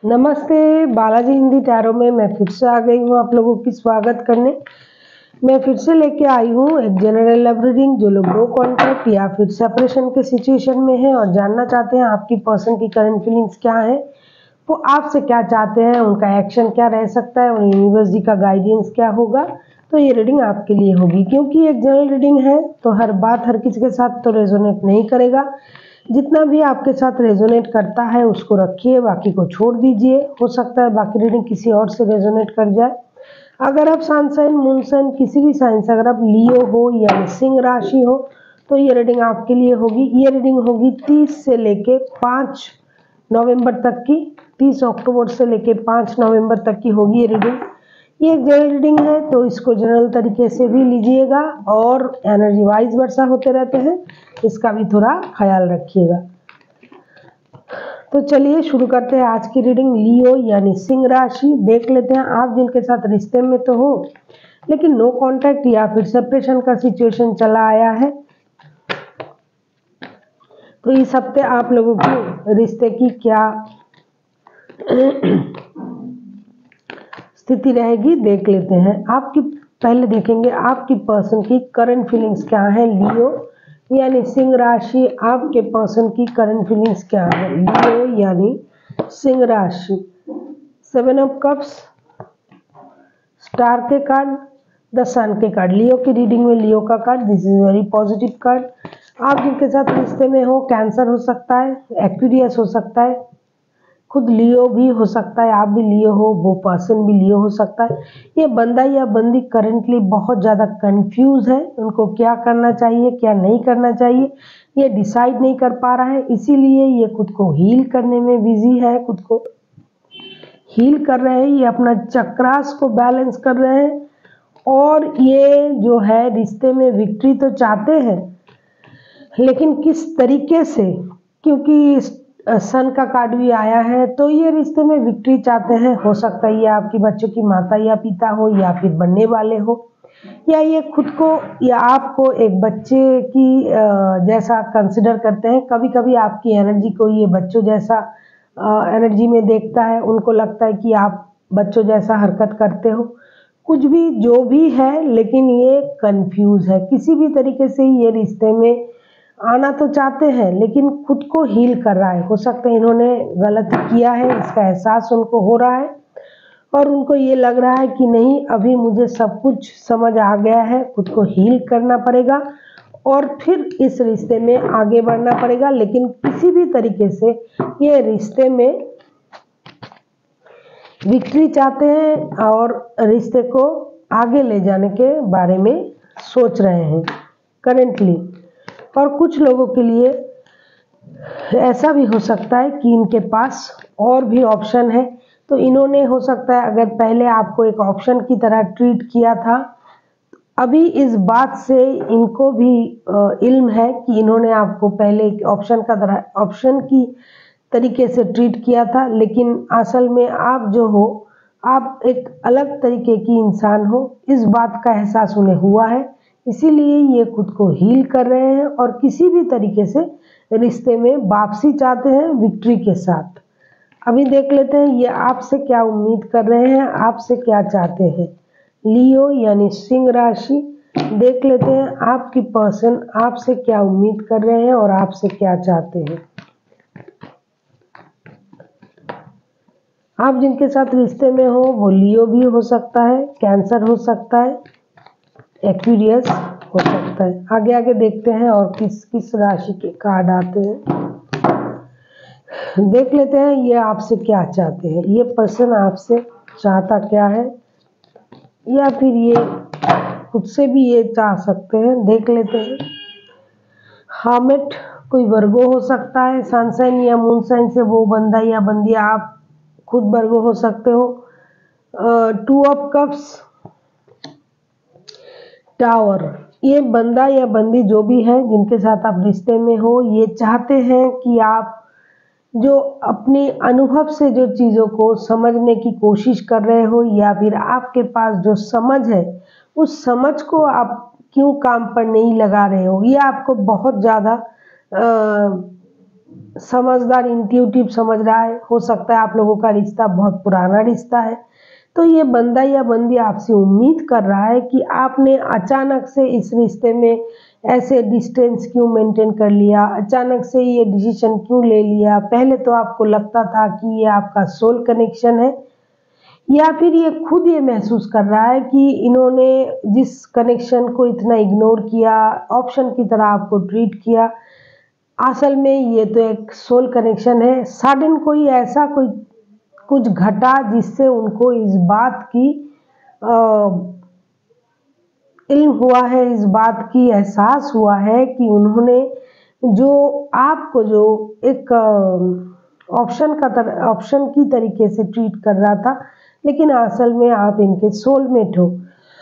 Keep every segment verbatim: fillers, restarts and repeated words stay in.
नमस्ते, बालाजी हिंदी टैरो में मैं फिर से आ गई हूँ आप लोगों की स्वागत करने। मैं फिर से लेके आई हूँ एक जनरल लव रीडिंग। जो लोग नो कॉन्टैक्ट या फिर सेपरेशन के सिचुएशन में हैं और जानना चाहते हैं आपकी पर्सन की करंट फीलिंग्स क्या है, वो आपसे क्या चाहते हैं, उनका एक्शन क्या रह सकता है और यूनिवर्स जी का गाइडेंस क्या होगा, तो ये रीडिंग आपके लिए होगी। क्योंकि एक जनरल रीडिंग है तो हर बात हर किसी के साथ तो रेजोनेट नहीं करेगा। जितना भी आपके साथ रेजोनेट करता है उसको रखिए, बाकी को छोड़ दीजिए। हो सकता है बाकी रीडिंग किसी और से रेजोनेट कर जाए। अगर आप सन साइन, मून साइन, किसी भी साइन से अगर आप लियो हो या सिंह राशि हो तो ये रीडिंग आपके लिए होगी। ये रीडिंग होगी तीस से लेके पाँच नवंबर तक की। तीस अक्टूबर से लेके पाँच नवंबर तक की होगी ये रीडिंग। ये एक जनरल रीडिंग है तो इसको जनरल तरीके से भी लीजिएगा और एनर्जी वाइज वर्षा होते रहते हैं, इसका भी थोड़ा ख्याल रखिएगा। तो चलिए शुरू करते हैं आज की रीडिंग। लियो यानी सिंह राशि देख लेते हैं। आप जिनके साथ रिश्ते में तो हो लेकिन नो कांटेक्ट या फिर सेपरेशन का सिचुएशन चला आया है, तो इस हफ्ते आप लोगों के रिश्ते की क्या स्थिति रहेगी देख लेते हैं। आपकी पहले देखेंगे आपकी पर्सन की करंट फीलिंग्स क्या है। लियो यानी सिंह राशि, आपके पर्सन की करंट फीलिंग्स क्या है। लियो यानी सिंह राशि। सेवन ऑफ कप्स, स्टार के कार्ड, द सन के कार्ड। लियो की रीडिंग में लियो का card, this is very positive card. आप जिनके साथ रिश्ते में हो, कैंसर हो सकता है, एक्वेरियस हो सकता है, खुद लियो भी हो सकता है, आप भी लियो हो, वो पर्सन भी लियो हो सकता है। ये बंदा या बंदी करंटली बहुत ज़्यादा कंफ्यूज है, उनको क्या करना चाहिए क्या नहीं करना चाहिए ये डिसाइड नहीं कर पा रहा है। इसीलिए ये खुद को हील करने में बिजी है, खुद को हील कर रहे हैं, ये अपना चक्रास को बैलेंस कर रहे हैं। और ये जो है रिश्ते में विक्ट्री तो चाहते हैं लेकिन किस तरीके से, क्योंकि सन का कार्ड भी आया है तो ये रिश्ते में विक्ट्री चाहते हैं। हो सकता है ये आपकी बच्चों की माता या पिता हो या फिर बनने वाले हो, या ये खुद को या आपको एक बच्चे की जैसा कंसिडर करते हैं। कभी कभी आपकी एनर्जी को ये बच्चों जैसा एनर्जी में देखता है, उनको लगता है कि आप बच्चों जैसा हरकत करते हो, कुछ भी जो भी है, लेकिन ये कंफ्यूज है। किसी भी तरीके से ये रिश्ते में आना तो चाहते हैं लेकिन खुद को हील कर रहा है। हो सकता है इन्होंने गलत किया है, इसका एहसास उनको हो रहा है और उनको ये लग रहा है कि नहीं अभी मुझे सब कुछ समझ आ गया है, खुद को हील करना पड़ेगा और फिर इस रिश्ते में आगे बढ़ना पड़ेगा। लेकिन किसी भी तरीके से ये रिश्ते में विक्ट्री चाहते हैं और रिश्ते को आगे ले जाने के बारे में सोच रहे हैं करेंटली। और कुछ लोगों के लिए ऐसा भी हो सकता है कि इनके पास और भी ऑप्शन है, तो इन्होंने हो सकता है अगर पहले आपको एक ऑप्शन की तरह ट्रीट किया था, अभी इस बात से इनको भी इल्म है कि इन्होंने आपको पहले ऑप्शन का तरह ऑप्शन की तरीके से ट्रीट किया था, लेकिन असल में आप जो हो आप एक अलग तरीके की इंसान हो, इस बात का एहसास उन्हें हुआ है। इसीलिए ये खुद को हील कर रहे हैं और किसी भी तरीके से रिश्ते में वापसी चाहते हैं विक्ट्री के साथ। अभी देख लेते हैं ये आपसे क्या उम्मीद कर रहे हैं, आपसे क्या चाहते हैं। लियो यानी सिंह राशि देख लेते हैं आपकी पर्सन आपसे क्या उम्मीद कर रहे हैं और आपसे क्या चाहते हैं। आप जिनके साथ रिश्ते में हो वो लियो भी हो सकता है, कैंसर हो सकता है, एक्वेरियस हो सकता है। आगे आगे देखते हैं और किस किस राशि के कार्ड आते हैं देख लेते हैं। ये आपसे क्या चाहते हैं, ये पर्सन आपसे चाहता क्या है, या फिर ये खुद से भी ये चाह सकते हैं। देख लेते हैं। हार्मिट कोई वर्गो हो सकता है, सन साइन या मून साइन से वो बंदा या बंदी, आप खुद वर्गो हो सकते हो। टू ऑफ कप्स, टावर, ये बंदा या बंदी जो भी है जिनके साथ आप रिश्ते में हो, ये चाहते हैं कि आप जो अपने अनुभव से जो चीज़ों को समझने की कोशिश कर रहे हो या फिर आपके पास जो समझ है उस समझ को आप क्यों काम पर नहीं लगा रहे हो, ये आपको बहुत ज़्यादा समझदार, इंट्यूटिव समझ रहा है। हो सकता है आप लोगों का रिश्ता बहुत पुराना रिश्ता है। तो ये बंदा या बंदी आपसे उम्मीद कर रहा है कि आपने अचानक से इस रिश्ते में ऐसे डिस्टेंस क्यों मेंटेन कर लिया, अचानक से ये डिसीजन क्यों ले लिया। पहले तो आपको लगता था कि ये आपका सोल कनेक्शन है, या फिर ये खुद ये महसूस कर रहा है कि इन्होंने जिस कनेक्शन को इतना इग्नोर किया, ऑप्शन की तरह आपको ट्रीट किया, असल में ये तो एक सोल कनेक्शन है। सडन कोई ऐसा कोई कुछ घटा जिससे उनको इस बात की इल्म हुआ है, इस बात की एहसास हुआ है कि उन्होंने जो आपको जो एक ऑप्शन का तर ऑप्शन की तरीके से ट्रीट कर रहा था, लेकिन असल में आप इनके सोलमेट हो।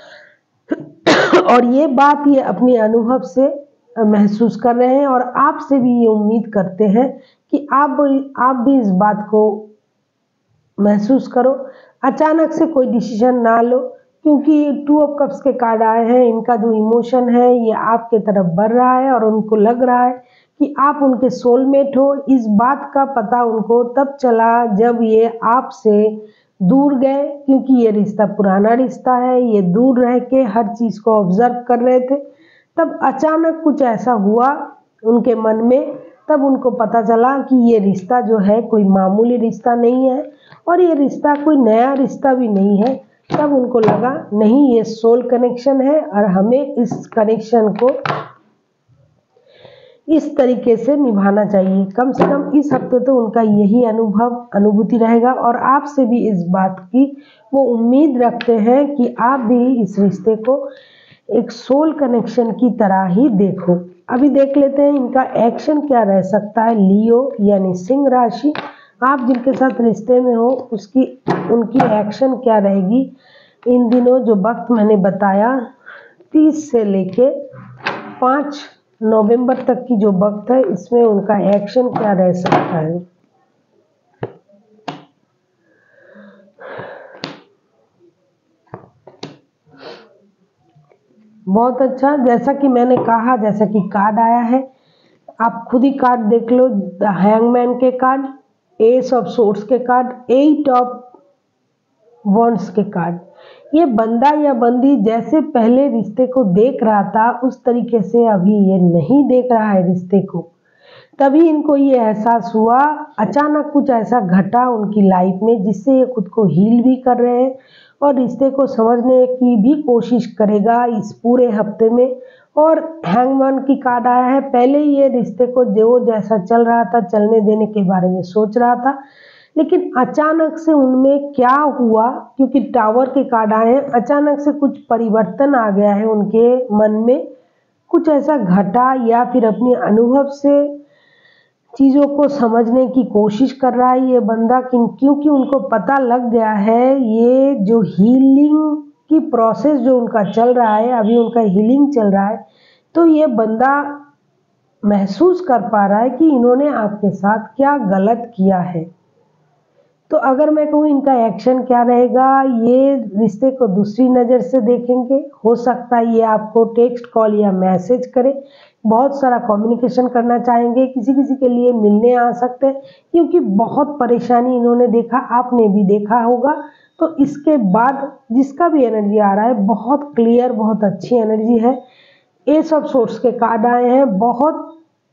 और ये बात ये अपने अनुभव से महसूस कर रहे हैं और आपसे भी ये उम्मीद करते हैं कि आप आप भी इस बात को महसूस करो। अचानक से कोई डिसीजन ना लो, क्योंकि टू ऑफ कप्स के कार्ड आए हैं। इनका जो इमोशन है ये आपके तरफ बढ़ रहा है और उनको लग रहा है कि आप उनके सोलमेट हो। इस बात का पता उनको तब चला जब ये आपसे दूर गए, क्योंकि ये रिश्ता पुराना रिश्ता है। ये दूर रह के हर चीज़ को ऑब्जर्व कर रहे थे, तब अचानक कुछ ऐसा हुआ उनके मन में, तब उनको पता चला कि ये रिश्ता जो है कोई मामूली रिश्ता नहीं है और ये रिश्ता कोई नया रिश्ता भी नहीं है। तब उनको लगा नहीं, ये सोल कनेक्शन है और हमें इस कनेक्शन को इस तरीके से निभाना चाहिए। कम से कम इस हफ्ते तो उनका यही अनुभव अनुभूति रहेगा और आपसे भी इस बात की वो उम्मीद रखते हैं कि आप भी इस रिश्ते को एक सोल कनेक्शन की तरह ही देखो। अभी देख लेते हैं इनका एक्शन क्या रह सकता है। लियो यानी सिंह राशि, आप जिनके साथ रिश्ते में हो उसकी उनकी एक्शन क्या रहेगी इन दिनों। जो वक्त मैंने बताया तीस से लेके पाँच नवंबर तक की जो वक्त है, इसमें उनका एक्शन क्या रह सकता है। बहुत अच्छा, जैसा कि मैंने कहा, जैसा कि कार्ड आया है, आप खुद ही कार्ड देख लो। द हैंगमैन के कार्ड, एस ऑफ सोर्ड्स के कार्ड, एट ऑफ वॉन्ड्स के कार्ड। ये बंदा या बंदी जैसे पहले रिश्ते को देख रहा था उस तरीके से अभी ये नहीं देख रहा है रिश्ते को। तभी इनको ये एहसास हुआ, अचानक कुछ ऐसा घटा उनकी लाइफ में जिससे ये खुद को हील भी कर रहे हैं और रिश्ते को समझने की भी कोशिश करेगा इस पूरे हफ्ते में। और हैंगमैन की कार्ड आया है, पहले ये रिश्ते को जो जैसा चल रहा था चलने देने के बारे में सोच रहा था, लेकिन अचानक से उनमें क्या हुआ, क्योंकि टावर के कार्ड आए हैं, अचानक से कुछ परिवर्तन आ गया है उनके मन में। कुछ ऐसा घटा या फिर अपने अनुभव से चीज़ों को समझने की कोशिश कर रहा है ये बंदा, क्योंकि उनको पता लग गया है ये जो हीलिंग की प्रोसेस जो उनका चल रहा है, अभी उनका हीलिंग चल रहा है, तो ये बंदा महसूस कर पा रहा है कि इन्होंने आपके साथ क्या गलत किया है। तो अगर मैं कहूँ इनका एक्शन क्या रहेगा, ये रिश्ते को दूसरी नज़र से देखेंगे। हो सकता है ये आपको टेक्स्ट, कॉल या मैसेज करे, बहुत सारा कम्युनिकेशन करना चाहेंगे, किसी किसी के लिए मिलने आ सकते हैं, क्योंकि बहुत परेशानी इन्होंने देखा, आपने भी देखा होगा। तो इसके बाद जिसका भी एनर्जी आ रहा है बहुत क्लियर, बहुत अच्छी एनर्जी है। एस ऑफ सोर्ड्स के कार्ड आए हैं, बहुत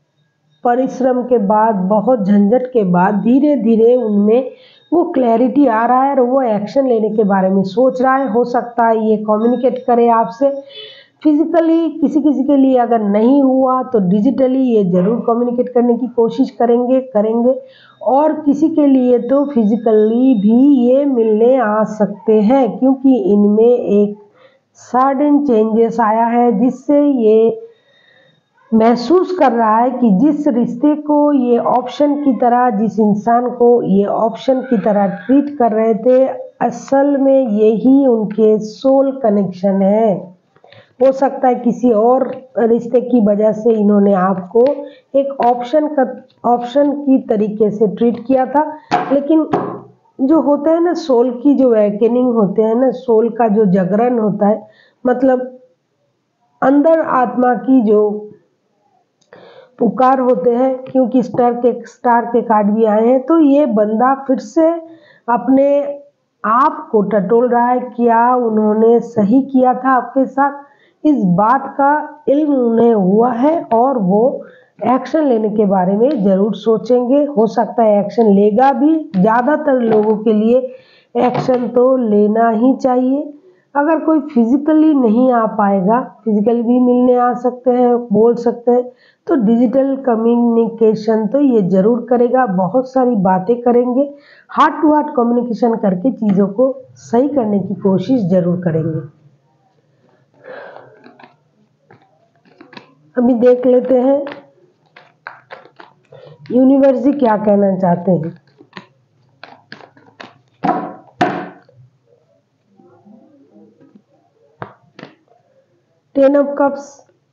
परिश्रम के बाद, बहुत झंझट के बाद धीरे धीरे उनमें वो क्लैरिटी आ रहा है और वो एक्शन लेने के बारे में सोच रहा है। हो सकता है ये कम्युनिकेट करे आपसे फिजिकली, किसी किसी के लिए अगर नहीं हुआ तो डिजिटली ये ज़रूर कम्युनिकेट करने की कोशिश करेंगे करेंगे और किसी के लिए तो फिजिकली भी ये मिलने आ सकते हैं, क्योंकि इनमें एक सडन चेंजेस आया है जिससे ये महसूस कर रहा है कि जिस रिश्ते को ये ऑप्शन की तरह, जिस इंसान को ये ऑप्शन की तरह ट्रीट कर रहे थे, असल में यही उनके सोल कनेक्शन है। हो सकता है किसी और रिश्ते की वजह से इन्होंने आपको एक ऑप्शन का ऑप्शन की तरीके से ट्रीट किया था, लेकिन जो होता है ना सोल की जो अवेकनिंग होते हैं ना, सोल का जो जागरण होता है, मतलब अंदर आत्मा की जो पुकार होते हैं, क्योंकि स्टार के स्टार के कार्ड भी आए हैं। तो ये बंदा फिर से अपने आप को टटोल रहा है, क्या उन्होंने सही किया था आपके साथ, इस बात का इल्म उन्हें हुआ है और वो एक्शन लेने के बारे में ज़रूर सोचेंगे। हो सकता है एक्शन लेगा भी, ज़्यादातर लोगों के लिए एक्शन तो लेना ही चाहिए। अगर कोई फिजिकली नहीं आ पाएगा, फिजिकली भी मिलने आ सकते हैं, बोल सकते हैं, तो डिजिटल कम्युनिकेशन तो ये ज़रूर करेगा, बहुत सारी बातें करेंगे, हार्ट टू हार्ट कम्युनिकेशन करके चीज़ों को सही करने की कोशिश ज़रूर करेंगे। अभी देख लेते हैं यूनिवर्स जी क्या कहना चाहते हैं। Ten of cups,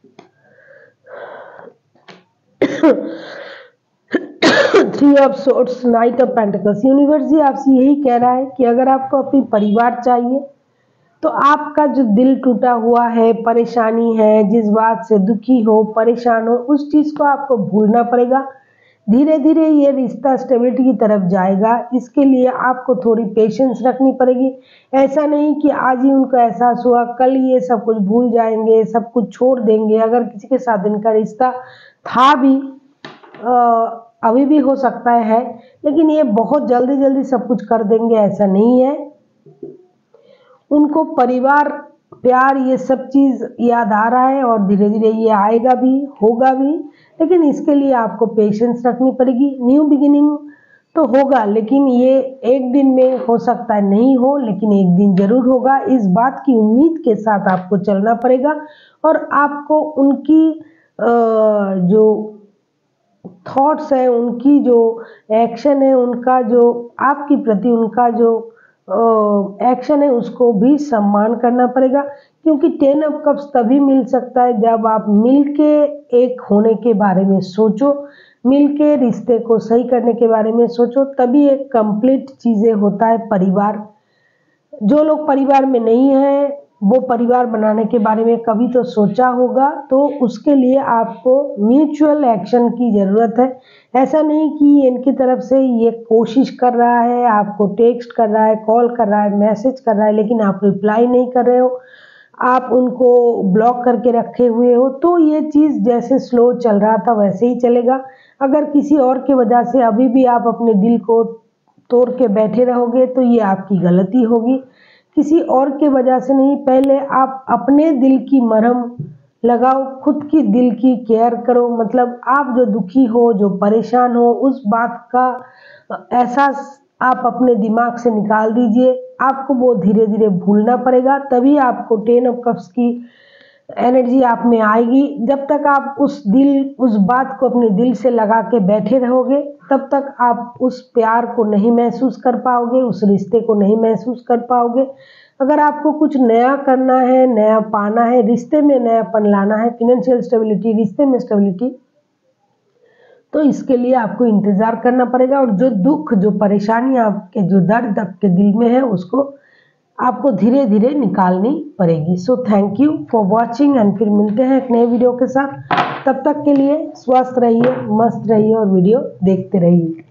three of swords, knight of pentacles. Universe ji आपसे यही कह रहा है कि अगर आपको अपनी परिवार चाहिए तो आपका जो दिल टूटा हुआ है, परेशानी है, जिस बात से दुखी हो, परेशान हो, उस चीज़ को आपको भूलना पड़ेगा। धीरे धीरे ये रिश्ता स्टेबिलिटी की तरफ जाएगा। इसके लिए आपको थोड़ी पेशेंस रखनी पड़ेगी। ऐसा नहीं कि आज ही उनको एहसास हुआ, कल ये सब कुछ भूल जाएंगे, सब कुछ छोड़ देंगे। अगर किसी के साथ इनका रिश्ता था भी, आ, अभी भी हो सकता है, लेकिन ये बहुत जल्दी जल्दी सब कुछ कर देंगे, ऐसा नहीं है। उनको परिवार, प्यार, ये सब चीज़ याद आ रहा है और धीरे धीरे ये आएगा भी, होगा भी, लेकिन इसके लिए आपको पेशेंस रखनी पड़ेगी। न्यू बिगिनिंग तो होगा, लेकिन ये एक दिन में हो सकता है नहीं हो, लेकिन एक दिन जरूर होगा। इस बात की उम्मीद के साथ आपको चलना पड़ेगा और आपको उनकी जो थॉट्स है, उनकी जो एक्शन है, उनका जो आपके प्रति उनका जो एक्शन है, उसको भी सम्मान करना पड़ेगा। क्योंकि टेन ऑफ कप्स तभी मिल सकता है जब आप मिलके एक होने के बारे में सोचो, मिलके रिश्ते को सही करने के बारे में सोचो, तभी एक कंप्लीट चीज़ें होता है परिवार। जो लोग परिवार में नहीं हैं वो परिवार बनाने के बारे में कभी तो सोचा होगा, तो उसके लिए आपको म्यूचुअल एक्शन की ज़रूरत है। ऐसा नहीं कि इनकी तरफ से ये कोशिश कर रहा है, आपको टेक्स्ट कर रहा है, कॉल कर रहा है, मैसेज कर रहा है, लेकिन आप रिप्लाई नहीं कर रहे हो, आप उनको ब्लॉक करके रखे हुए हो, तो ये चीज़ जैसे स्लो चल रहा था वैसे ही चलेगा। अगर किसी और की वजह से अभी भी आप अपने दिल को तोड़ के बैठे रहोगे तो ये आपकी गलती होगी। किसी और के वजह से नहीं, पहले आप अपने दिल की मरहम लगाओ, खुद की दिल की केयर करो। मतलब आप जो दुखी हो, जो परेशान हो, उस बात का एहसास आप अपने दिमाग से निकाल दीजिए। आपको वो धीरे धीरे भूलना पड़ेगा, तभी आपको टेन ऑफ कप्स की एनर्जी आप में आएगी। जब तक आप उस दिल उस बात को अपने दिल से लगा के बैठे रहोगे, तब तक आप उस प्यार को नहीं महसूस कर पाओगे, उस रिश्ते को नहीं महसूस कर पाओगे। अगर आपको कुछ नया करना है, नया पाना है, रिश्ते में नयापन लाना है, फिनेंशियल स्टेबिलिटी, रिश्ते में स्टेबिलिटी, तो इसके लिए आपको इंतज़ार करना पड़ेगा। और जो दुख, जो परेशानी, आपके जो दर्द आपके दिल में है, उसको आपको धीरे धीरे निकालनी पड़ेगी। So thank you for watching and फिर मिलते हैं एक नए वीडियो के साथ। तब तक के लिए स्वस्थ रहिए, मस्त रहिए और वीडियो देखते रहिए।